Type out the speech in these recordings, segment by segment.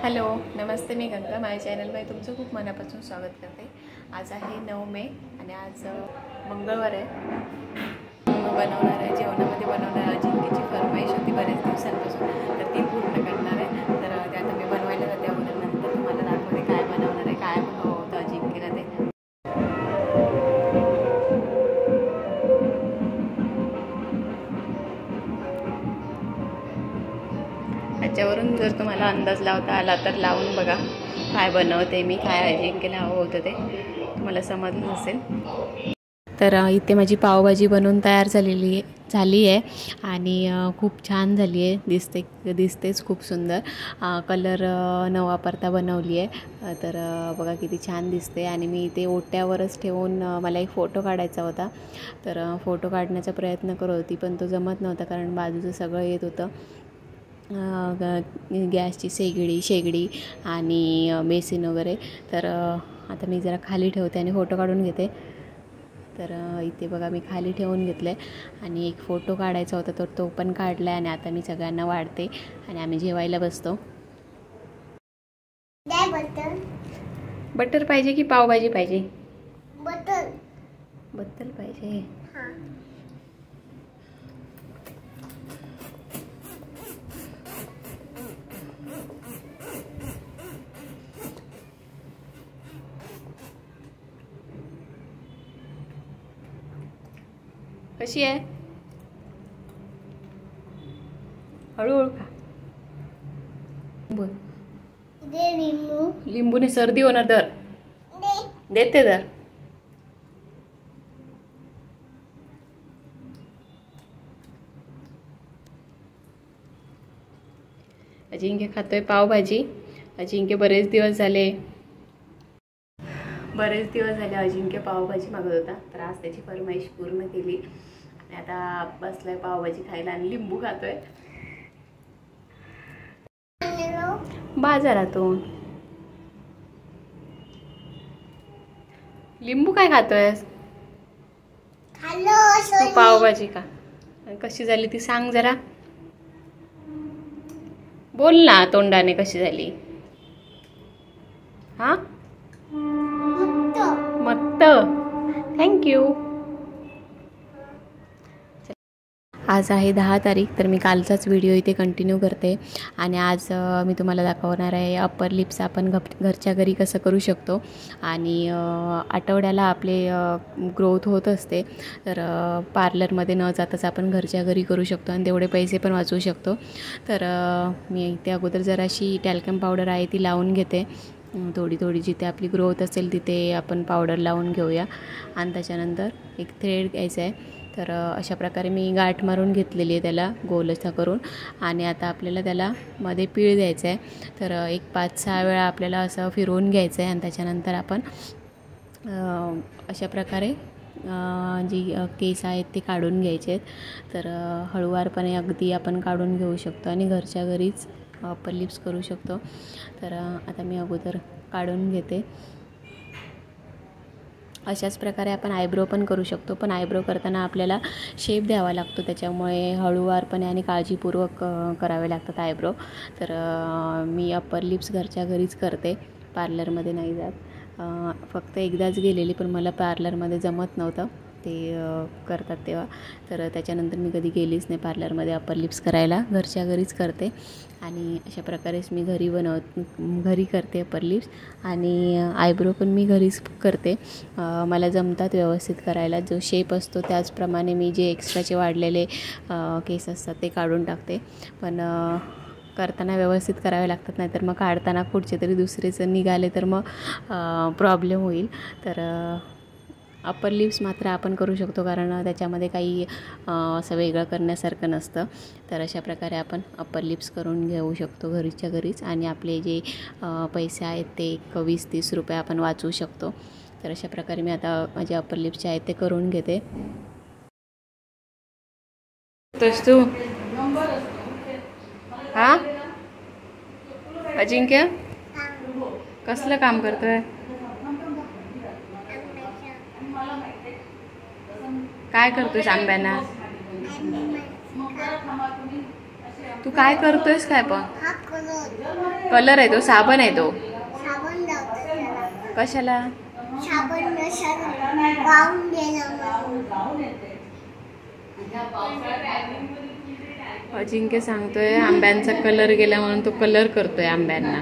Hello नमस्ते, मी गंगा. माझ्या चॅनलमध्ये तुमचं खूप मनापासून स्वागत करते. आज आहे 9 मे आणि आज मंगळवार आहे. बनवणार आहे जेवणामध्ये बनवणार अजिंक्यची फरमाईश होती बरेच दिवसांपासून, तर ती पूर्ण करणार आहे. तर ते आता मी बनवायला जाते. अगोदर नंतर तुम्हाला दाखवते काय बनवणार आहे, काय बनवलं होतं अजिंक्यला ते. त्याच्यावरून जर तुम्हाला अंदाज लावता आला तर लावून बघा काय बनवते मी, काय अजिंक्यला हवं होतं ते तुम्हाला समजलं असेल. तर इथे माझी पावभाजी बनवून तयार झाली आहे आणि खूप छान झाली आहे. दिसतेच खूप सुंदर. कलर न वापरता बनवली आहे. तर बघा किती छान दिसते. आणि मी इथे ओट्यावरच ठेवून मला एक फोटो काढायचा होता. तर फोटो काढण्याचा प्रयत्न करत होती, पण तो जमत नव्हता कारण बाजूचं सगळं येत होतं. गॅसची शेगडी आणि बेसिन वगैरे. तर आता मी जरा खाली ठेवते आणि फोटो काढून घेते. तर इथे बघा मी खाली ठेवून घेतलं आहे आणि एक फोटो काढायचा होता, तर तो पण काढला आहे. आणि आता मी सगळ्यांना वाढते आणि आम्ही जेवायला बसतो. बटर पाहिजे की पावभाजी पाहिजे? बटर पाहिजे. कशी आहे? हळूहळू खा. बोल. लिंबूने सर्दी होणार. दर देते दर. अजिंक्य खातोय पावभाजी. अजिंक्य बरेच दिवस झाले अजिंक्य पावभाजी मागत होता, तर आज त्याची फरमाईश पूर्ण केली आणि आता बसलाय पावभाजी खायला आणि लिंबू खातोय बाजारातून. लिंबू काय खातोयस? तू पावभाजी का? कशी झाली ती सांग जरा. बोल ना तोंडाने कशी झाली. हा मस्त. थँक्यू. आज आहे 10 तारीख. तर मी कालचाच व्हिडिओ इथे कंटिन्यू करते आणि आज मी तुम्हाला दाखवणार आहे अप्पर लिप्स आपण घरच्या घरी कसं करू शकतो. आणि आठवड्याला आपले ग्रोथ होत असते, तर पार्लरमध्ये न जाताच आपण घरच्या घरी करू शकतो आणि तेवढे पैसे पण वाचवू शकतो. तर मी इथे अगोदर जराशी टॅल्कम पावडर आहे ती लावून घेते. थोडी जिथे आपली ग्रोथ असेल तिथे आपण पावडर लावून घेऊया. आणि त्याच्यानंतर एक थ्रेड घ्यायचा आहे. तर अशा प्रकारे मी गाठ मारून घेतलेली आहे त्याला गोलसा करून. आणि आता आपल्याला त्याला मध्ये पीळ द्यायचं आहे. तर एक 5-6 वेळा आपल्याला असं फिरवून घ्यायचं आहे आणि त्याच्यानंतर आपण अशा प्रकारे जी केस आहेत ते काढून घ्यायचे आहेत. तर हळूवारपणे अगदी आपण काढून घेऊ शकतो आणि घरच्या घरीच अप्पर लिप्स करू शकतो. तर आता मी अगोदर काढून घेते. अशाच प्रकारे आपण आयब्रो पण करू शकतो, पण आयब्रो करताना आपल्याला शेप द्यावा लागतो, त्याच्यामुळे हळूवारपणे आणि काळजीपूर्वक करावे लागतात आयब्रो. तर मी अप्पर लिप्स घरच्या घरीच करते, पार्लरमध्ये नाही जात. फक्त एकदाच गेलेली, पण मला पार्लरमध्ये जमत नव्हतं ते करतात तेव्हा. तर त्याच्यानंतर मी कधी गेलीच नाही पार्लरमध्ये अप्पर लिप्स करायला. घरच्या घरीच करते आणि अशा प्रकारेच मी घरी करते अप्पर लिप्स. आणि आयब्रो पण मी घरीच करते. मला जमतात व्यवस्थित करायला. जो शेप असतो त्याचप्रमाणे मी जे एक्स्ट्राचे वाढलेले केस असतात ते काढून टाकते. पण करताना व्यवस्थित करावे लागतात, नाहीतर मग काढताना कुठचे तरी दुसरेच निघाले तर मग प्रॉब्लेम होईल. तर अप्पर लिप्स मात्र आपण करू शकतो, कारण त्याच्यामध्ये काही असं वेगळं करण्यासारखं नसतं. तर अशा प्रकारे आपण अप्पर लिप्स करून घेऊ शकतो घरीच्या घरीच. आणि आपले जे पैसे आहेत ते 20-30 रुपये आपण वाचवू शकतो. तर अशा प्रकारे मी आता माझे अप्पर लिप्सचे आहेत ते करून घेते. तू हा अजिंक्य कसलं काम करतोय? काय करतोयस आंब्यांना? तू काय करतोयस काय पण? कलर आहे तो, साबण आहे तो. साबण लावतात त्याला. कशाला? साबण वाहून गेलं. अजिंक्य सांगतोय आंब्यांचा कलर गेला म्हणून तो कलर करतोय आंब्यांना.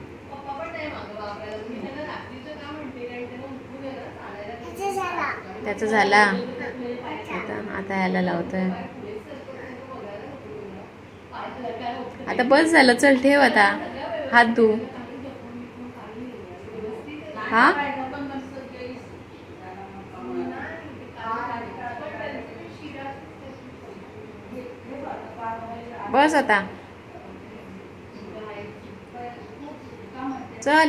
त्याचा झाला. आता याला लावतोय. आता बस झालं, चल ठेव आता, हात धु. हा बस आता, चल.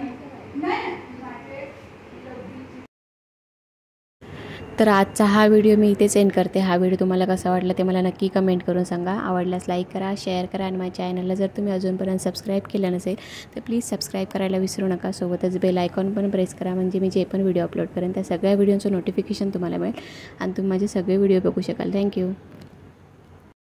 तर आजचा हा व्हिडिओ मी इथेच एंड करते. हा व्हिडिओ तुम्हाला कसा वाटला ते मला नक्की कमेंट करून सांगा. आवडल्यास लाईक करा, शेअर करा आणि माझ्या चॅनलला जर तुम्ही अजूनपर्यंत सबस्क्राईब केलं नसेल तर प्लीज सबस्क्राईब करायला विसरू नका. सोबतच बेल आयकॉन पण प्रेस करा, म्हणजे मी जे पण व्हिडिओ अपलोड करेन त्या सगळ्या व्हिडिओचं नोटिफिकेशन तुम्हाला मिळेल आणि तुम्ही माझे सगळे व्हिडिओ बघू शकाल. थँक्यू.